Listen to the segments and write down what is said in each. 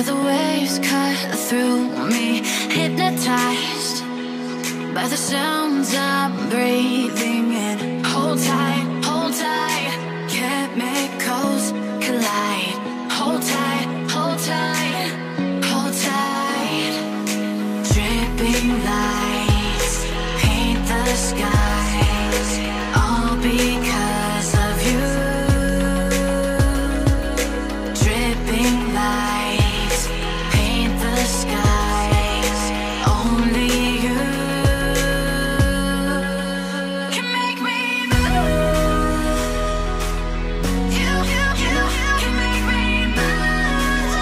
Feel the waves cut through me, hypnotized by the sounds I'm breathing in. Hold tight, chemicals collide. Hold tight, hold tight, hold tight. Dripping lights paint the skies, all because of you. Dripping lights paint the skies, only you can make me move. You can make me move.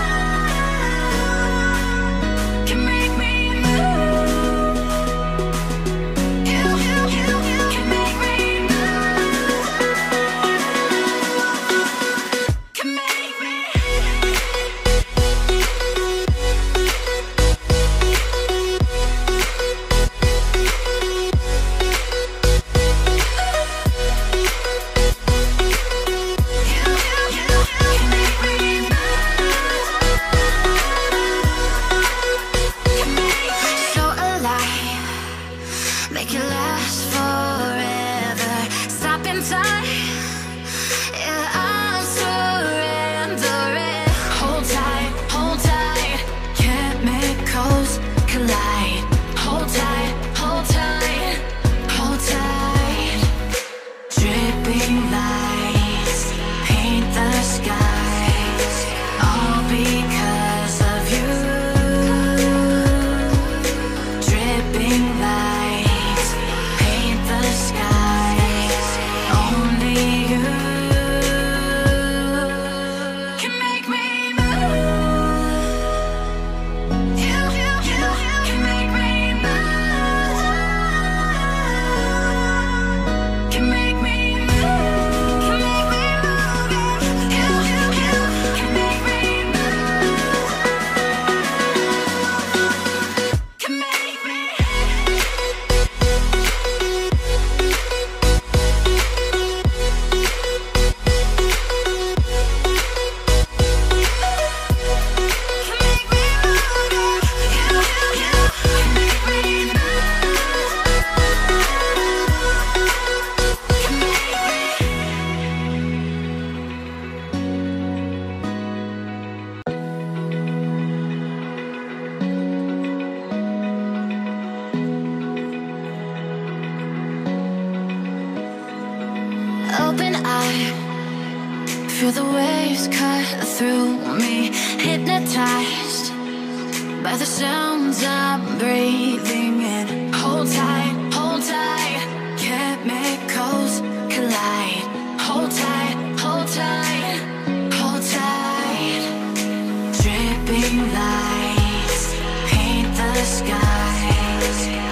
Can make me move. You can make me move. Can make me. So alive, make it last forever. Stop in time, yeah, I'm surrendering. Hold tight, chemicals collide. Hold tight, hold tight, hold tight. Dripping lights paint the skies, all because of you. Dripping lights paint the skies, only you can make me move. You can make me move. Can make me move. Can make me move. You can make me move. Can make me. Open eye, feel the waves cut through me, hypnotized by the sounds I'm breathing in. Hold tight, chemicals collide. Hold tight, hold tight, hold tight. Dripping lights paint the skies,